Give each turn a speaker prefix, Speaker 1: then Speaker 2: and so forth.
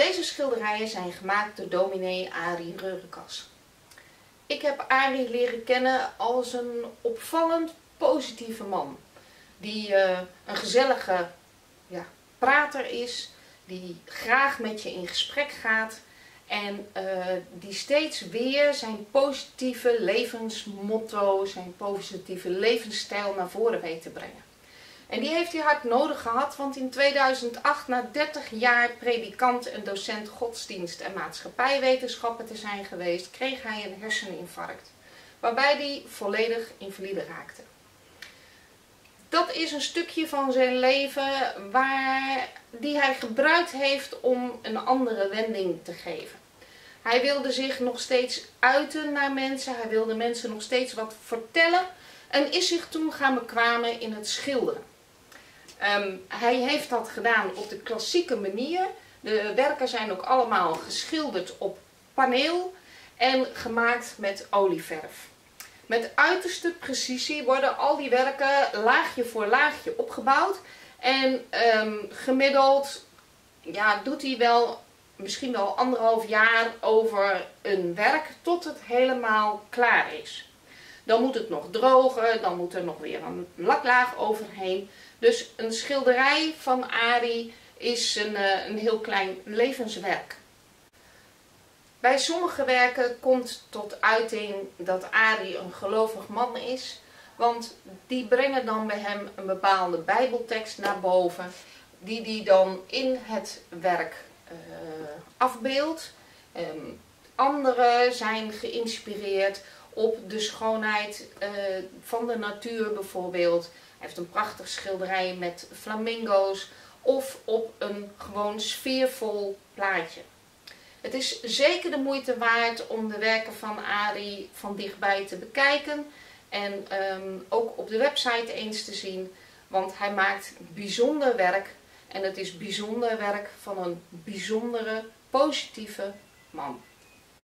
Speaker 1: Deze schilderijen zijn gemaakt door dominee Arie Reurekas. Ik heb Arie leren kennen als een opvallend positieve man. Die een gezellige prater is, die graag met je in gesprek gaat en die steeds weer zijn positieve levensmotto, zijn positieve levensstijl naar voren weet te brengen. En die heeft hij hard nodig gehad, want in 2008, na 30 jaar predikant en docent godsdienst en maatschappijwetenschappen te zijn geweest, kreeg hij een herseninfarct, waarbij hij volledig invalide raakte. Dat is een stukje van zijn leven die hij gebruikt heeft om een andere wending te geven. Hij wilde zich nog steeds uiten naar mensen, hij wilde mensen nog steeds wat vertellen en is zich toen gaan bekwamen in het schilderen. Hij heeft dat gedaan op de klassieke manier. De werken zijn ook allemaal geschilderd op paneel en gemaakt met olieverf. Met uiterste precisie worden al die werken laagje voor laagje opgebouwd. En gemiddeld doet hij misschien wel 1,5 jaar over een werk tot het helemaal klaar is. Dan moet het nog drogen, dan moet er nog weer een laklaag overheen. Dus een schilderij van Arie is een heel klein levenswerk. Bij sommige werken komt tot uiting dat Arie een gelovig man is, want die brengen dan bij hem een bepaalde bijbeltekst naar boven, die hij dan in het werk afbeeldt. Anderen zijn geïnspireerd op de schoonheid van de natuur bijvoorbeeld. Hij heeft een prachtig schilderij met flamingo's of op een gewoon sfeervol plaatje. Het is zeker de moeite waard om de werken van Arie van dichtbij te bekijken en ook op de website eens te zien, want hij maakt bijzonder werk en het is bijzonder werk van een bijzondere, positieve man.